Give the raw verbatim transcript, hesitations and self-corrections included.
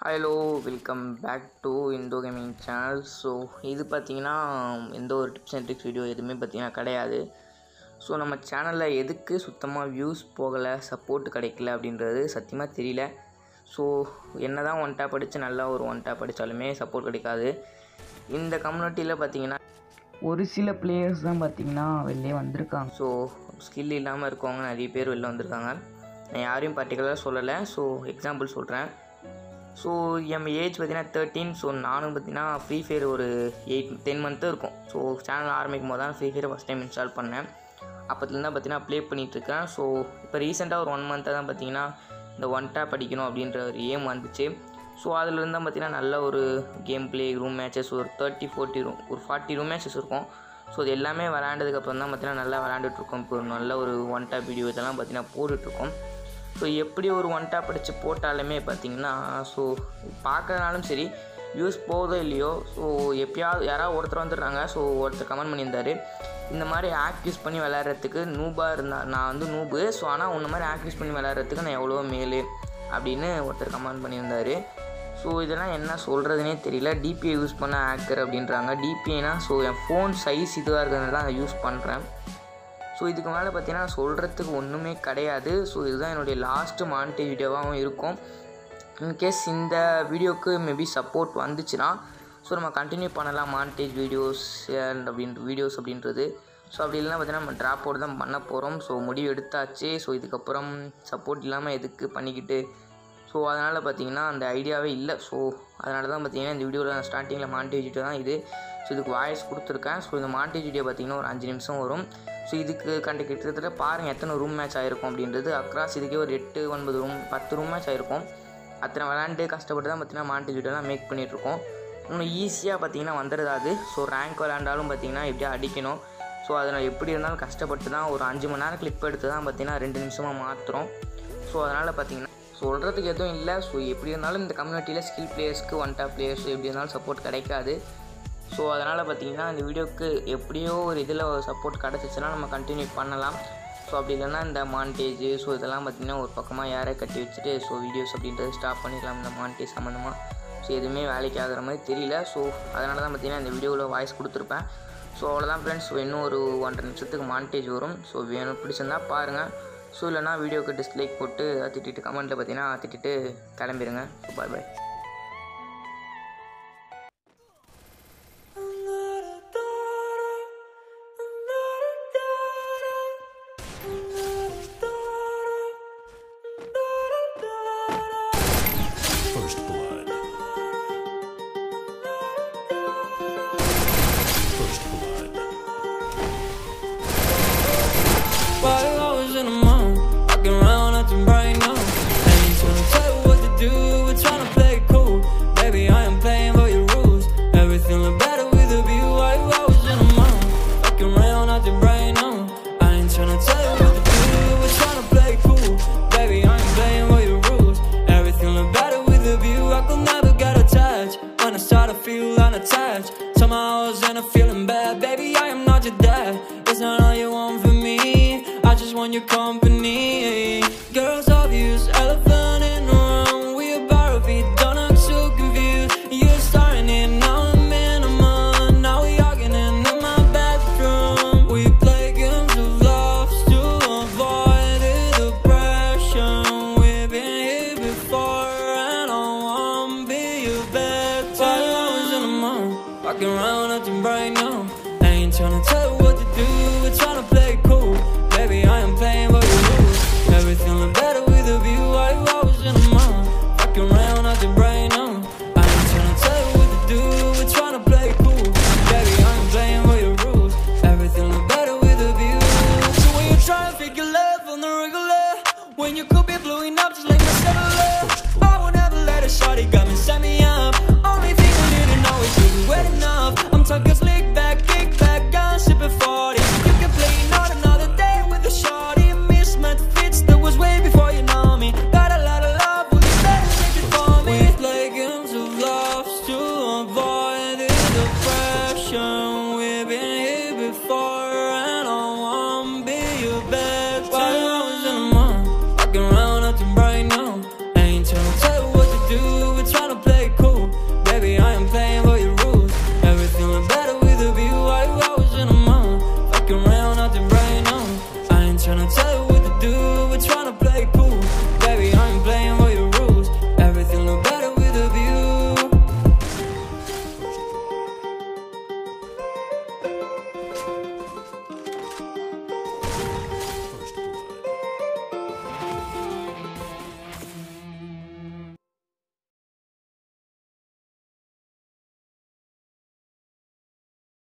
Hello welcome back to Indo gaming channel. So இது பார்த்திங்கன்னா எந்த ஒரு டிப்ஸ் அண்ட் ட்ரிக்ஸ் வீடியோ எதுவுமே பார்த்திங்கன்னா கிடையாது. ஸோ நம்ம சேனலில் எதுக்கு சுத்தமாக வியூஸ் போகலை, சப்போர்ட் கிடைக்கல அப்படின்றது சத்தியமாக தெரியல. ஸோ என்ன தான் ஒன் டேப் அடித்து நல்லா ஒரு ஒன் டேப் அடித்தாலுமே சப்போர்ட் கிடைக்காது. இந்த கம்யூனிட்டியில் பார்த்திங்கன்னா ஒரு சில பிளேயர்ஸ் தான் பார்த்திங்கன்னா வெளிலே வந்திருக்காங்க. ஸோ ஸ்கில் இல்லாமல் இருக்கவங்க நிறைய பேர் வெளில வந்திருக்காங்க. நான் யாரையும் பர்டிகுலராக சொல்லலை. ஸோ எக்ஸாம்பிள் சொல்கிறேன். ஸோ என் ஏஜ் பார்த்திங்கன்னா தேர்ட்டீன். ஸோ நானும் பார்த்திங்கன்னா ஃப்ரீ ஃபயர் ஒரு எயிட் டென் மந்த்து இருக்கும். ஸோ சேனல் ஆரம்பிக்கும் போது தான் ஃப்ரீ ஃபயரை ஃபஸ்ட் டைம் இன்ஸ்டால் பண்ணேன். அப்போத்துலேருந்து தான் பார்த்திங்கன்னா ப்ளே பண்ணிகிட்ருக்கேன். ஸோ இப்போ ரீசெண்டாக ஒரு ஒன் மந்த்தாக தான் பார்த்திங்கன்னா இந்த ஒன் டேப் அடிக்கணும் அப்படின்ற ஒரு ஏம் வந்துச்சு. ஸோ அதிலிருந்து தான் பார்த்திங்கன்னா நல்ல ஒரு கேம் ப்ளே ரூம் மேட்சஸ் ஒரு தேர்ட்டி ஃபோர்ட்டி ரூம் ஒரு ஃபார்ட்டி ரூம் மேட்சஸ் இருக்கும். ஸோ இது எல்லாமே விளையாண்டதுக்கப்புறம் தான் பார்த்திங்கன்னா நல்லா விளையாண்டுட்ருக்கோம். இப்போ நல்ல ஒரு ஒன் டேப் வீடியோ இதெல்லாம் பார்த்திங்கன்னா போட்டுட்ருக்கோம். ஸோ எப்படி ஒரு ஒன் டேப் அடித்து போட்டாலுமே பார்த்திங்கன்னா ஸோ பார்க்கறதுனாலும் சரி வியூஸ் போதோ இல்லையோ, ஸோ எப்பயாவது யாராவது ஒருத்தர் வந்துடுறாங்க. ஸோ ஒருத்தர் கமெண்ட் பண்ணியிருந்தார், இந்த மாதிரி ஆக் யூஸ் பண்ணி விளையாடுறதுக்கு நூபாக இருந்தால் நான் வந்து நூபு, ஸோ ஆனால் உன்ன மாதிரி ஆக் யூஸ் பண்ணி விளையாடுறதுக்கு நான் எவ்வளோ மேலு அப்படின்னு ஒருத்தர் கமெண்ட் பண்ணியிருந்தார். ஸோ இதெல்லாம் என்ன சொல்கிறதுனே தெரியல. டிபிஐ யூஸ் பண்ண ஆக்கர் அப்படின்றாங்க. டிபிஐனா ஸோ என் ஃபோன் சைஸ் இதுவாக இருக்கிறதுனால தான் அதை யூஸ் பண்ணுறேன். ஸோ இதுக்கு மேலே பார்த்தீங்கன்னா சொல்கிறதுக்கு ஒன்றுமே கிடையாது. ஸோ இதுதான் என்னுடைய லாஸ்ட்டு மானிட்டேஜ் வீடியோவாகவும் இருக்கும். இன்கேஸ் இந்த வீடியோவுக்கு மேபி சப்போர்ட் வந்துச்சுன்னா ஸோ நம்ம கண்டினியூ பண்ணலாம் மானிட்டேஜ் வீடியோஸ் அண்ட் அப்படின்ற வீடியோஸ் அப்படின்றது. ஸோ அப்படி இல்லைனா பார்த்தீங்கன்னா நம்ம ட்ராப் அவுட் தான் பண்ண போகிறோம். ஸோ முடிவு எடுத்தாச்சு. ஸோ இதுக்கப்புறம் சப்போர்ட் இல்லாமல் எதுக்கு பண்ணிக்கிட்டு, ஸோ அதனால் பார்த்திங்கன்னா அந்த ஐடியாவே இல்லை. ஸோ அதனால தான் பார்த்திங்கன்னா இந்த வீடியோவில் நான் ஸ்டார்டிங்கில் மானிட்டேஜ் வீடியோ தான் இது. ஸோ இதுக்கு வாய்ஸ் கொடுத்துருக்கேன். ஸோ இந்த மானிட்டேஜ் வீடியோ பார்த்திங்கன்னா ஒரு அஞ்சு நிமிஷம் வரும். ஸோ இதுக்கு கண்டு கிட்டத்தட்ட பாருங்கள் எத்தனை ரூம் மேட்ச் ஆகிருக்கும் அப்படின்றது. அக்ராஸ் இதுக்கே ஒரு எட்டு ஒன்பது ரூம் பத்து ரூம் மேட்ச் ஆகிருக்கும். அத்தனை விளாண்டு கஷ்டப்பட்டு தான் பார்த்திங்கன்னா மானிட்டேஜ் வீடியோலாம் மேக் பண்ணிகிட்ருக்கோம். இன்னும் ஈஸியாக பார்த்திங்கன்னா வந்துடுதாது. ஸோ ரேங்க் விளாண்டாலும் பார்த்திங்கன்னா எப்படியா அடிக்கணும். ஸோ அதில் எப்படி இருந்தாலும் கஷ்டப்பட்டு தான் ஒரு அஞ்சு மணி நேரம் கிளிப் எடுத்து தான் பார்த்திங்கன்னா ரெண்டு நிமிஷமாக மாற்றுறோம். ஸோ அதனால் பார்த்திங்கன்னா சொல்கிறதுக்கு எதுவும் இல்லை. ஸோ எப்படி இருந்தாலும் இந்த கம்யூனிட்டியில் ஸ்கில் பிளேயர்ஸ்க்கு ஒன் டாப் பிளேயர்ஸ் எப்படி இருந்தாலும் சப்போர்ட் கிடைக்காது. ஸோ அதனால் பார்த்திங்கன்னா இந்த வீடியோவுக்கு எப்படியோ ஒரு இதில் சப்போர்ட் கிடச்சிச்சின்னா நம்ம கண்டினியூ பண்ணலாம். ஸோ அப்படி இல்லைன்னா இந்த மானிட்டேஜ் ஸோ இதெல்லாம் பார்த்திங்கன்னா ஒரு பக்கமாக யாரை கட்டி வச்சுட்டு ஸோ வீடியோஸ் அப்படின்றது ஸ்டாப் பண்ணிடலாம். இந்த மானிட்டேஜ் சம்மந்தமாக ஸோ எதுவுமே வேலைக்கு ஆகிற மாதிரி தெரியல. ஸோ அதனால தான் பார்த்திங்கன்னா இந்த வீடியோவில் வாய்ஸ் கொடுத்துருப்பேன். ஸோ அவ்வளோதான் ஃப்ரெண்ட்ஸ். ஸோ இன்னும் ஒரு ஒன்றரை நிமிஷத்துக்கு மானிட்டேஜ் வரும். ஸோ வேணும் பிடிச்சிருந்தா பாருங்கள். ஸோ இல்லைனா வீடியோக்கு டிஸ்லைக் போட்டு திட்டிட்டு கமெண்ட்டில் பார்த்திங்கன்னா திட்டிட்டு கிளம்பிடுங்க. So bye bye. First blood. First blood. While I was in the mall, walking around acting bright now. Ain't tryna tell you what to do, we're tryna play it cool. Baby, I am playing by your rules. Everything look better with a view. While I was in the mall, walking around acting bright now. I ain't tryna tell you what to do, we're tryna play it cool. Baby, I am playing by your rules. Everything look better with a view. I could never get attached. When I start to feel unattached, somehow I was in a feeling bad. Baby, I am not your dad. That's not all you want from me. I just want your company. Girls obvious, elephant in the room. We about to be don't act so confused. You're starting it, now I'm in a month. Now we arguing in my bedroom. We play games of love to avoid the depression. We've been here before and I won't be your bed. While I was in the mall, walking around acting bright now. I ain't tryna tell you what to do, we're tryna play it cool. Baby, I am playing by your rules. Everything look better with a view. While I was in the mall, walking around acting bright now. I ain't tryna tell you what to do, we're tryna play it cool. Baby, I am playing by your rules. Everything look better with a view. So when you try to figure love on the regular, when you could be blowing up just like my cellular, I would never let a shawty got me set me up. Only thing I didn't know is you were wet enough. I'm talking slick back, kick back, gun sipping. nothing right now. I ain't tryna tell you what